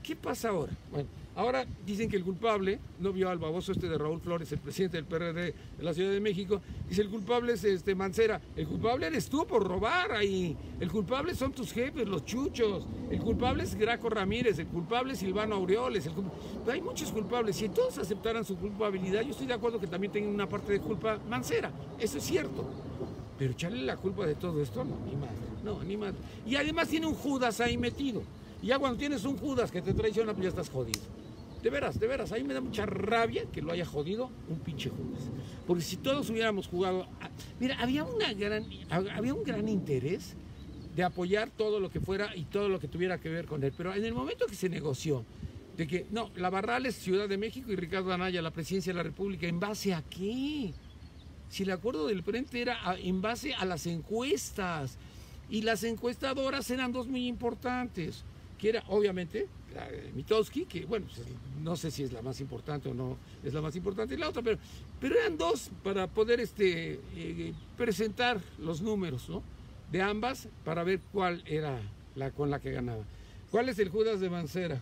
A: ¿Qué pasa ahora? Bueno, ahora dicen que el culpable, no vio al baboso este de Raúl Flores, el presidente del PRD de la Ciudad de México, dice el culpable es Mancera, el culpable eres tú por robar ahí, el culpable son tus jefes, los chuchos, el culpable es Graco Ramírez, el culpable es Silvano Aureoles, hay muchos culpables, si todos aceptaran su culpabilidad, yo estoy de acuerdo que también tienen una parte de culpa Mancera, eso es cierto, pero echarle la culpa de todo esto, no, ni madre, no, ni madre, y además tiene un Judas ahí metido. Y ya cuando tienes un Judas que te traiciona, pues ya estás jodido. De veras, a mí me da mucha rabia que lo haya jodido un pinche Judas. Porque si todos hubiéramos jugado... Mira, había un gran interés de apoyar todo lo que fuera y todo lo que tuviera que ver con él. Pero en el momento que se negoció de que, no, la Barrales, Ciudad de México, y Ricardo Anaya, la presidencia de la República, ¿en base a qué? Si el acuerdo del frente era en base a las encuestas. Y las encuestadoras eran dos muy importantes. Que era obviamente la Mitofsky, que bueno, pues, no sé si es la más importante o no es la más importante, y la otra, pero eran dos para poder presentar los números, ¿no? De ambas para ver cuál era la con la que ganaba. ¿Cuál es el Judas de Mancera?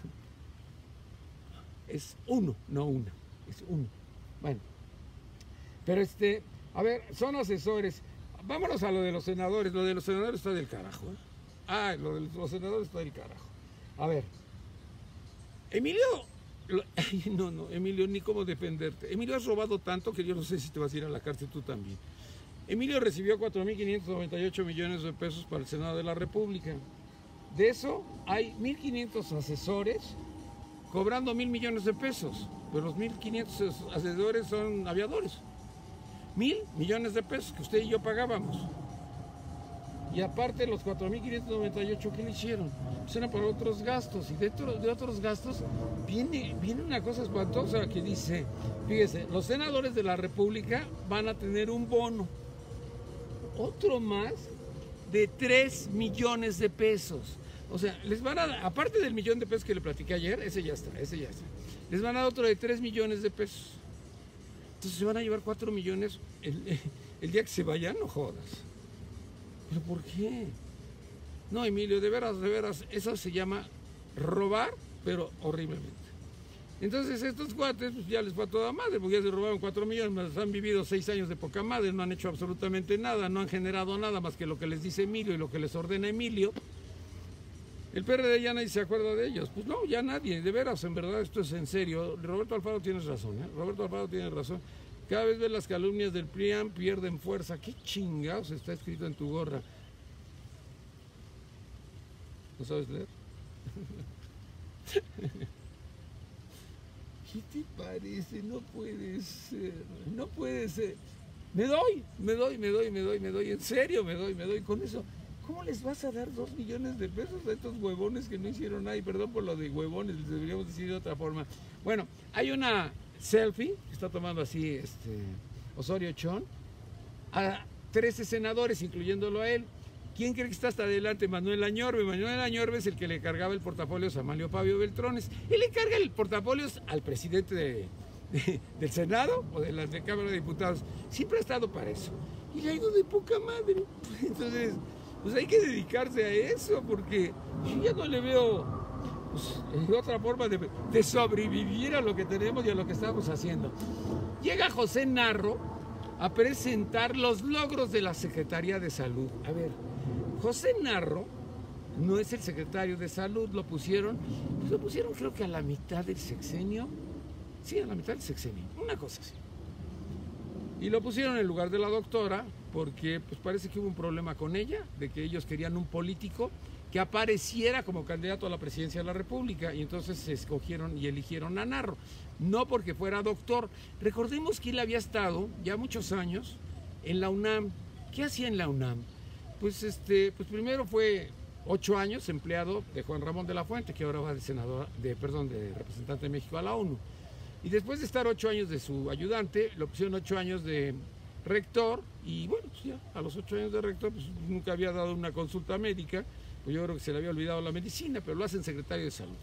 A: Es uno, no una, es uno. Bueno, pero a ver, son asesores. Vámonos a lo de los senadores. Lo de los senadores está del carajo, ¿eh? Lo de los senadores está del carajo. A ver, Emilio, Emilio, ni cómo defenderte. Emilio, has robado tanto que yo no sé si te vas a ir a la cárcel tú también. Emilio recibió 4.598 millones de pesos para el Senado de la República. De eso hay 1.500 asesores cobrando 1.000 millones de pesos. Pero los 1.500 asesores son aviadores. 1.000 millones de pesos que usted y yo pagábamos. Y aparte los 4.598, ¿qué le hicieron? Pues eran para otros gastos. Y dentro de otros gastos viene una cosa espantosa que dice, fíjese, los senadores de la República van a tener un bono, otro más, de 3 millones de pesos. O sea, les van a dar, aparte del millón de pesos que le platiqué ayer, ese ya está. Les van a dar otro de 3 millones de pesos. Entonces se van a llevar 4 millones el día que se vayan, no jodas. ¿Pero por qué? No, Emilio, de veras, eso se llama robar, pero horriblemente. Entonces estos cuates pues, ya les fue a toda madre, porque ya se robaron 4 millones, han vivido 6 años de poca madre, no han hecho absolutamente nada, no han generado nada más que lo que les dice Emilio y lo que les ordena Emilio. El PRD ya nadie se acuerda de ellos. Pues no, ya nadie, de veras, en verdad, esto es en serio. Roberto Alfaro tienes razón, ¿eh? Roberto Alfaro tiene razón. Cada vez ves las calumnias del PRIAN, pierden fuerza. ¿Qué chingados está escrito en tu gorra? ¿No sabes leer? ¿Qué te parece? No puede ser, no puede ser. Me doy, en serio me doy. Con eso, ¿cómo les vas a dar 2 millones de pesos a estos huevones que no hicieron nada? Y perdón por lo de huevones, les deberíamos decir de otra forma. Bueno, hay una selfie que está tomando así Osorio Chón a 13 senadores, incluyéndolo a él. ¿Quién cree que está hasta adelante? Manuel Añorbe. Manuel Añorbe es el que le cargaba el portafolio a Manlio Fabio Beltrones. Él le carga el portafolio al presidente del Senado o de la Cámara de Diputados. Siempre ha estado para eso. Y le ha ido de poca madre. Entonces, pues hay que dedicarse a eso, porque yo ya no le veo otra forma de sobrevivir a lo que tenemos y a lo que estamos haciendo. Llega José Narro a presentar los logros de la Secretaría de Salud. A ver, José Narro no es el secretario de Salud, lo pusieron creo que a la mitad del sexenio. Sí, a la mitad del sexenio, una cosa así. Y lo pusieron en lugar de la doctora porque pues parece que hubo un problema con ella, de que ellos querían un político que apareciera como candidato a la presidencia de la República, y entonces se escogieron y eligieron a Narro, no porque fuera doctor. Recordemos que él había estado ya muchos años en la UNAM. ¿Qué hacía en la UNAM? Pues primero fue 8 años empleado de Juan Ramón de la Fuente, que ahora va de representante de México a la ONU. Y después de estar 8 años de su ayudante, lo pusieron 8 años de rector, y bueno, pues ya a los 8 años de rector, pues nunca había dado una consulta médica. Pues yo creo que se le había olvidado la medicina, pero lo hacen secretario de Salud.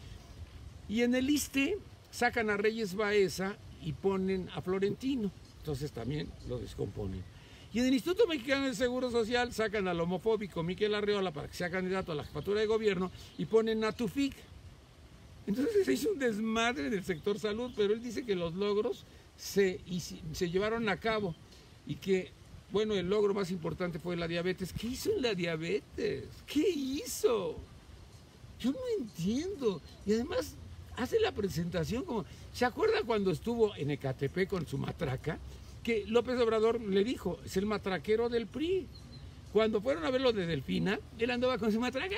A: Y en el ISSSTE sacan a Reyes Baeza y ponen a Florentino, entonces también lo descomponen. Y en el Instituto Mexicano del Seguro Social sacan al homofóbico Miquel Arriola para que sea candidato a la jefatura de gobierno y ponen a Tufik. Entonces se hizo un desmadre en el sector salud, pero él dice que los logros se llevaron a cabo y que, bueno, el logro más importante fue la diabetes. ¿Qué hizo en la diabetes? ¿Qué hizo? Yo no entiendo. Y además hace la presentación como... ¿Se acuerda cuando estuvo en Ecatepec con su matraca? Que López Obrador le dijo, es el matraquero del PRI. Cuando fueron a verlo de Delfina, él andaba con su matraca.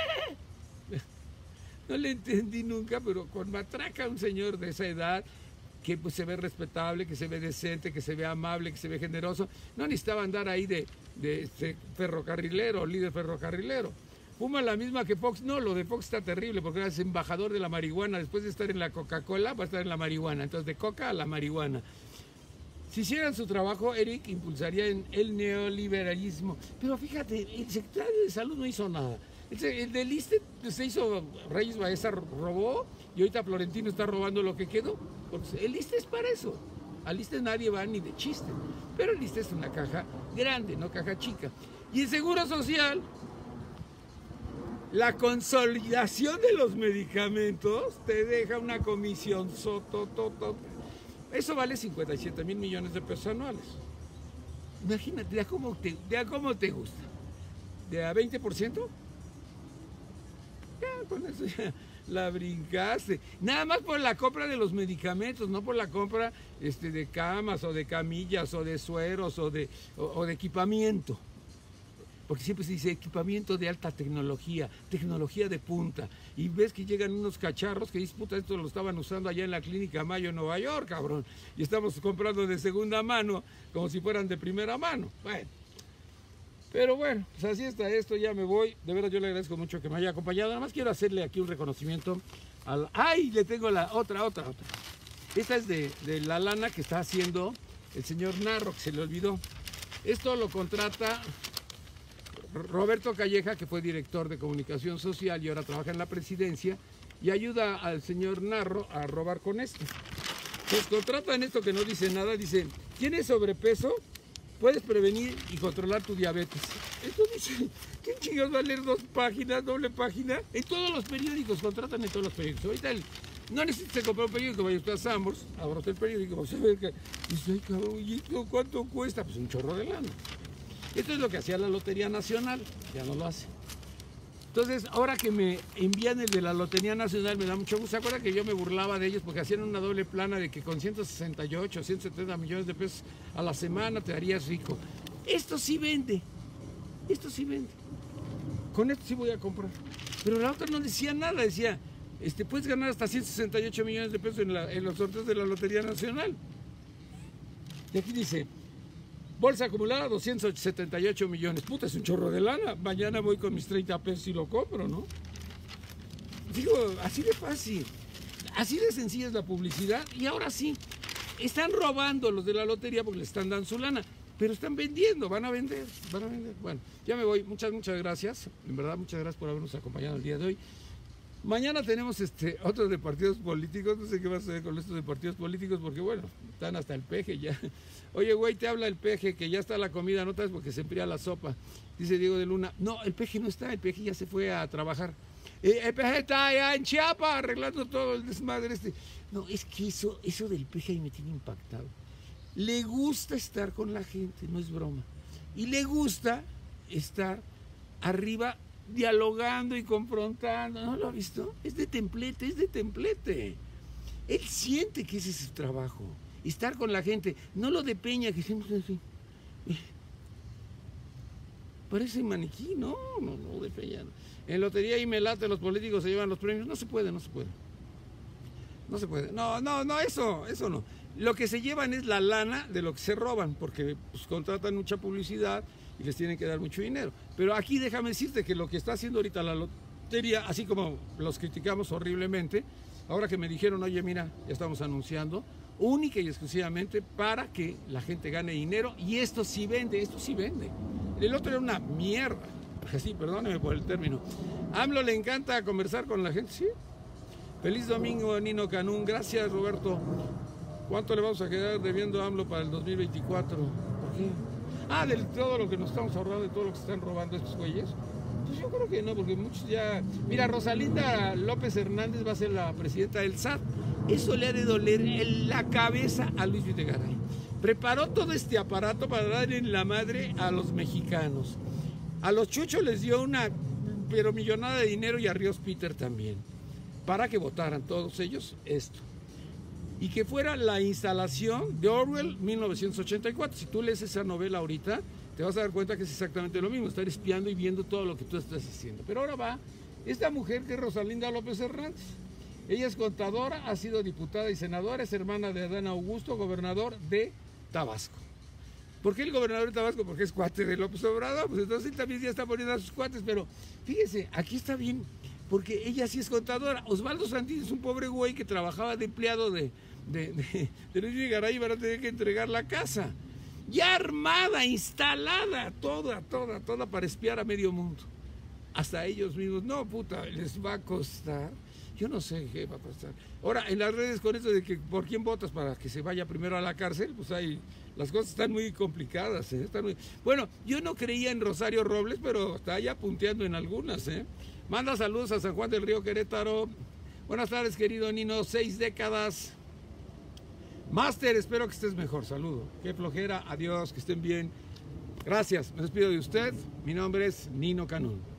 A: No le entendí nunca, pero con matraca un señor de esa edad, que pues se ve respetable, que se ve decente, que se ve amable, que se ve generoso, no necesitaba andar ahí de ferrocarrilero, líder ferrocarrilero. Fuma la misma que Fox. No, lo de Fox está terrible, porque es embajador de la marihuana. Después de estar en la Coca-Cola, va a estar en la marihuana. Entonces, de coca a la marihuana. Si hicieran su trabajo, Eric impulsaría en el neoliberalismo. Pero fíjate, el secretario de Salud no hizo nada. El del ISSSTE se hizo, Reyes Baeza robó, y ahorita Florentino está robando lo que quedó. Porque el ISSSTE es para eso. Al ISSSTE nadie va ni de chiste. Pero el ISSSTE es una caja grande, no caja chica. Y el Seguro Social, la consolidación de los medicamentos te deja una comisión sotototo. Eso vale 57,000 millones de pesos anuales. Imagínate, de a cómo te gusta. ¿De a 20%? Ya, con eso ya la brincaste. Nada más por la compra de los medicamentos, no por la compra de camas o de camillas o de sueros o de equipamiento. Porque siempre se dice equipamiento de alta tecnología, tecnología de punta. Y ves que llegan unos cacharros que dices, puta, esto lo estaban usando allá en la Clínica Mayo en Nueva York, cabrón. Y estamos comprando de segunda mano, como si fueran de primera mano. Bueno. Pero bueno, pues así está esto, ya me voy. De verdad yo le agradezco mucho que me haya acompañado. Nada más quiero hacerle aquí un reconocimiento al... ¡Ay! Le tengo la otra. Esta es de la lana que está haciendo el señor Narro, que se le olvidó. Esto lo contrata Roberto Calleja, que fue director de comunicación social y ahora trabaja en la presidencia, y ayuda al señor Narro a robar con esto. Pues contratan esto que no dice nada, dice, ¿tienes sobrepeso? Puedes prevenir y controlar tu diabetes. Esto dice, ¿quién chingados va a leer 2 páginas, doble página? En todos los periódicos, contratan en todos los periódicos. Ahorita no necesitas comprar un periódico, vaya usted a Sanborns, abra usted el periódico, vamos a ver que dice, ay cabrón, ¿y esto cuánto cuesta? Pues un chorro de lana. Esto es lo que hacía la Lotería Nacional, ya no lo hace. Entonces, ahora que me envían el de la Lotería Nacional, me da mucho gusto. ¿Se acuerdan que yo me burlaba de ellos porque hacían una doble plana de que con 168, 170 millones de pesos a la semana te harías rico? Esto sí vende. Esto sí vende. Con esto sí voy a comprar. Pero la otra no decía nada, decía, puedes ganar hasta 168 millones de pesos en los sorteos de la Lotería Nacional. Y aquí dice, bolsa acumulada, 278 millones. Puta, es un chorro de lana. Mañana voy con mis 30 pesos y lo compro, ¿no? Digo, así de fácil. Así de sencilla es la publicidad. Y ahora sí, están robando los de la lotería porque le están dando su lana. Pero están vendiendo, van a vender. Bueno, ya me voy. Muchas gracias. En verdad, muchas gracias por habernos acompañado el día de hoy. Mañana tenemos otros de partidos políticos. No sé qué va a suceder con estos de partidos políticos porque, bueno, están hasta el peje ya. Oye, güey, te habla el peje, que ya está la comida, no sabes porque se enfría la sopa. Dice Diego de Luna. No, el peje no está, el peje ya se fue a trabajar. El peje está allá en Chiapas arreglando todo el desmadre No, es que eso del peje ahí me tiene impactado. Le gusta estar con la gente, no es broma. Y le gusta estar arriba dialogando y confrontando. ¿No lo ha visto? Es de templete. Él siente que ese es su trabajo. Estar con la gente, no lo de Peña, que siempre es así. Parece maniquí, no, de Peña. No. En lotería y melate los políticos se llevan los premios, no se puede. No, eso no. Lo que se llevan es la lana de lo que se roban, porque pues, contratan mucha publicidad y les tienen que dar mucho dinero. Pero aquí déjame decirte que lo que está haciendo ahorita la lotería, así como los criticamos horriblemente, ahora que me dijeron, oye, mira, ya estamos anunciando, única y exclusivamente para que la gente gane dinero, y esto sí vende. El otro era una mierda, sí, perdóneme por el término. AMLO le encanta conversar con la gente, ¿sí? Feliz domingo, Nino Canún, gracias Roberto. ¿Cuánto le vamos a quedar debiendo a AMLO para el 2024? ¿Por qué? De todo lo que nos estamos ahorrando, de todo lo que se están robando estos güeyes. Pues yo creo que no, porque muchos ya... Mira, Rosalinda López Hernández va a ser la presidenta del SAT. Eso le ha de doler en la cabeza a Luis Videgaray. Preparó todo este aparato para dar en la madre a los mexicanos. A los chuchos les dio una pero millonada de dinero y a Ríos Peter también, para que votaran todos ellos esto. Y que fuera la instalación de Orwell 1984. Si tú lees esa novela ahorita, te vas a dar cuenta que es exactamente lo mismo, estar espiando y viendo todo lo que tú estás haciendo. Pero ahora va esta mujer que es Rosalinda López Hernández. Ella es contadora, ha sido diputada y senadora, es hermana de Adán Augusto, gobernador de Tabasco. ¿Por qué el gobernador de Tabasco? Porque es cuate de López Obrador, pues entonces él también ya está poniendo a sus cuates, pero fíjese, aquí está bien, porque ella sí es contadora. Osvaldo Santín es un pobre güey que trabajaba de empleado de Luis Videgaray y van a tener que entregar la casa. Ya armada, instalada, toda para espiar a medio mundo. Hasta ellos mismos, no, puta, les va a costar. Yo no sé qué va a pasar. Ahora, en las redes con eso de que por quién votas para que se vaya primero a la cárcel, pues ahí las cosas están muy complicadas, ¿eh? Bueno, yo no creía en Rosario Robles, pero está ya punteando en algunas, ¿eh? Manda saludos a San Juan del Río, Querétaro. Buenas tardes, querido Nino, 6 décadas. Máster, espero que estés mejor, saludo. Qué flojera, adiós, que estén bien. Gracias, me despido de usted. Mi nombre es Nino Canún.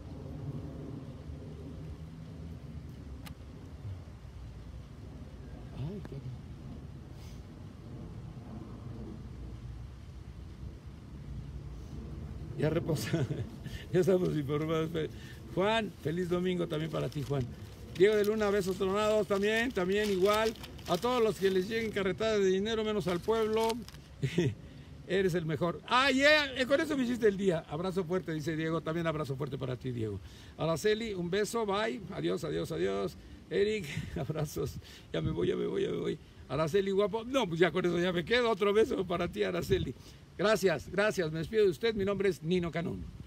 A: Ya reposa, ya estamos informados. Juan, feliz domingo también para ti, Juan. Diego de Luna, besos tronados también igual. A todos los que les lleguen carretadas de dinero, menos al pueblo. Eres el mejor. Con eso me hiciste el día. Abrazo fuerte, dice Diego. También abrazo fuerte para ti, Diego. Araceli, un beso, bye. Adiós, adiós, adiós. Eric, abrazos. Ya me voy. Araceli, guapo. No, pues ya con eso ya me quedo. Otro beso para ti, Araceli. Gracias, me despido de usted. Mi nombre es Nino Canún.